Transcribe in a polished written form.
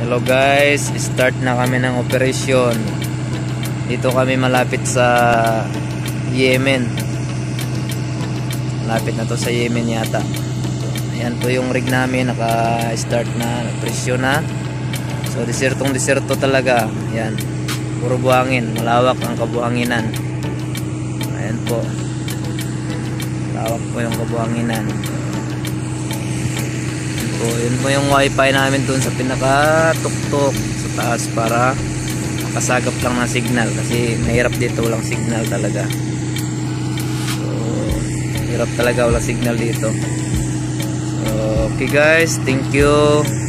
Hello guys, start na kami ng operasyon. Dito kami malapit sa Yemen. Malapit na to sa Yemen yata. Ayan po yung rig namin, naka-start na, operasyon na. So deserto talaga. Ayan, puro buhangin, malawak ang kabuhanginan. Ayan po, malawak po yung kabuhanginan. So, yun po yung wifi namin dun sa pinaka-tuktok sa taas para makasagap lang ng signal kasi mahirap dito, walang signal talaga. So, hirap talaga, walang signal dito. So, okay guys, thank you.